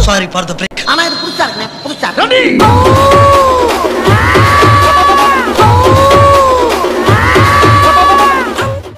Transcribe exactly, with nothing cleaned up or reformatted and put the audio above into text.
Sorry for the break. ஆனா இது புதுசா இருக்குனே, புதுசா.